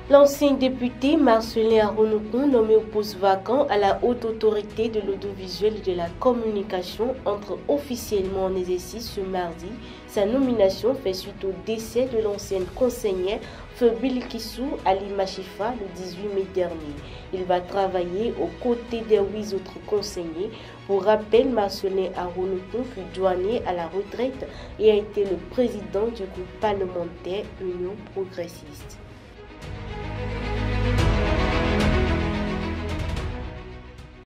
L'ancien député Marcelin Arounoukou, nommé au poste vacant à la haute autorité de l'audiovisuel et de la communication, entre officiellement en exercice ce mardi. Sa nomination fait suite au décès de l'ancienne conseillère Feu Bilkissou Ali Machifa le 18 mai dernier. Il va travailler aux côtés des 8 autres conseillers. Pour rappel, Marcelin Arounoukou fut douanier à la retraite et a été le président du groupe parlementaire Union progressiste.